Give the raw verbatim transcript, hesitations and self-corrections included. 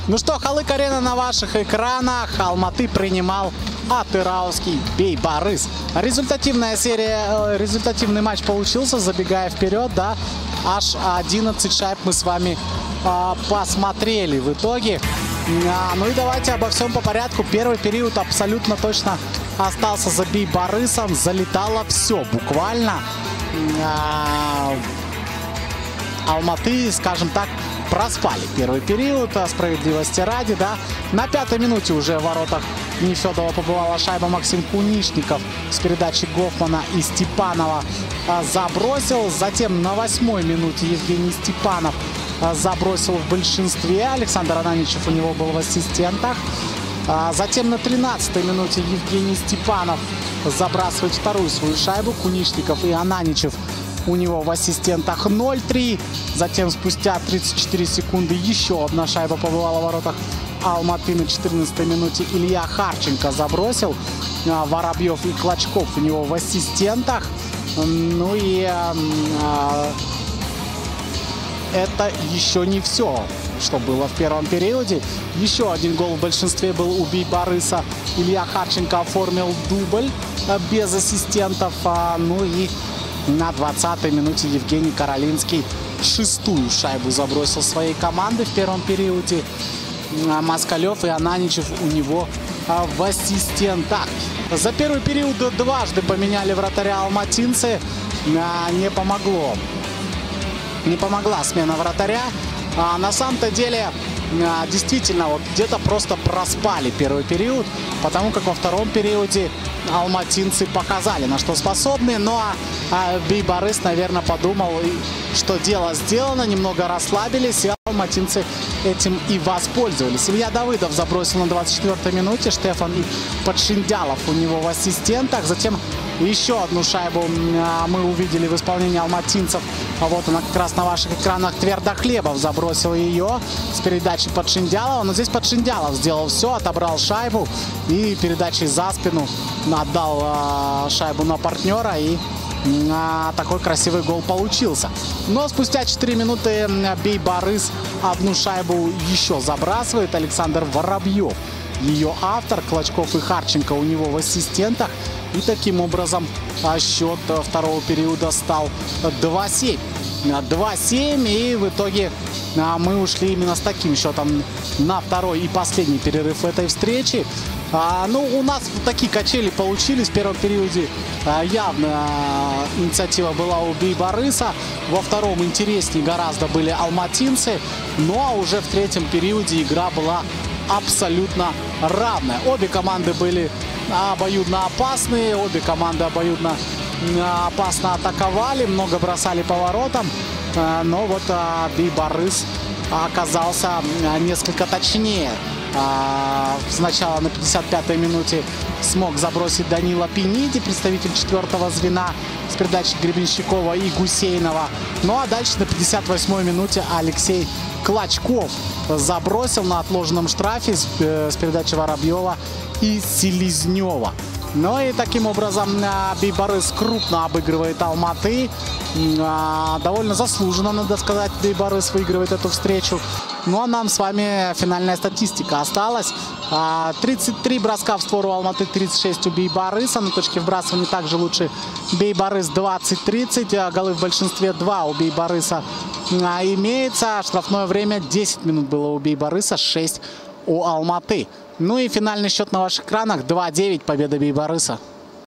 Ну что, Халык-арена на ваших экранах. Алматы принимал Атырауский Бейбарыс. Результативная серия, результативный матч получился, забегая вперед, да. Аж одиннадцать шайб мы с вами а, посмотрели в итоге. А, ну и давайте обо всем по порядку. Первый период абсолютно точно остался за Бейбарысом. Залетало все буквально. А, Алматы, скажем так, проспали первый период, справедливости ради, да. На пятой минуте уже в воротах Нефедова побывала шайба. Максим Кунишников с передачи Гофмана и Степанова забросил. Затем на восьмой минуте Евгений Степанов забросил в большинстве. Александр Ананичев у него был в ассистентах. Затем на тринадцатой минуте Евгений Степанов забрасывает вторую свою шайбу. Кунишников и Ананичев у него в ассистентах. Ноль три. Затем спустя тридцать четыре секунды еще одна шайба побывала в воротах Алматы. На четырнадцатой минуте Илья Харченко забросил. Воробьев и Клочков у него в ассистентах. Ну и а, это еще не все, что было в первом периоде. Еще один гол в большинстве был у Бейбарыса. Илья Харченко оформил дубль без ассистентов. А, ну и на двадцатой минуте Евгений Каролинский шестую шайбу забросил своей команды в первом периоде. Москалев и Ананичев у него в ассистентах. За первый период дважды поменяли вратаря алматинцы. Не помогло. Не помогла смена вратаря. А на самом-то деле, действительно, вот где-то просто проспали первый период, потому как во втором периоде алматинцы показали, на что способны. Ну а, а Бейбарыс, наверное, подумал, что дело сделано, немного расслабились, и алматинцы этим и воспользовались. Илья Давыдов забросил на двадцать четвёртой минуте, Штефан Подшиндялов у него в ассистентах. Затем еще одну шайбу мы увидели в исполнении алматинцев. А вот она как раз на ваших экранах. Твердохлебов забросил ее с передачи Подшиндялова. Но здесь Подшиндялов сделал все, отобрал шайбу и передачей за спину отдал э, шайбу на партнера. И э, такой красивый гол получился. Но спустя четыре минуты Бейбарыс одну шайбу еще забрасывает. Александр Воробьев, ее автор. Клочков и Харченко у него в ассистентах. И таким образом счет второго периода стал два семь. два семь. И в итоге мы ушли именно с таким счетом на второй и последний перерыв этой встречи. А, ну, у нас такие качели получились. В первом периоде а, явно а, инициатива была у Бейбарыса. Во втором интереснее гораздо были алматинцы. Ну а уже в третьем периоде игра была абсолютно равная. Обе команды были обоюдно опасные. Обе команды обоюдно опасно атаковали. Много бросали по воротам. Но вот Бейбарыс оказался несколько точнее. Сначала на пятьдесят пятой минуте смог забросить Данила Пениди, представитель четвертого звена, с передачи Гребенщикова и Гусейнова. Ну а дальше на пятьдесят восьмой минуте Алексей Клочков забросил на отложенном штрафе с, с передачи Воробьева и Селезнева. Ну и таким образом Бейбарыс крупно обыгрывает Алматы. Довольно заслуженно, надо сказать, Бейбарыс выигрывает эту встречу. Ну а нам с вами финальная статистика осталась. тридцать три броска в створ у Алматы, тридцать шесть у Бейбарыса. На точке вбрасывания также лучше Бейбарыс, двадцать тридцать. Голы в большинстве два у Бейбарыса имеется. Штрафное время десять минут было у Бейбарыса, шесть у Алматы. Ну и финальный счет на ваших экранах. два девять, победа Бейбарыса.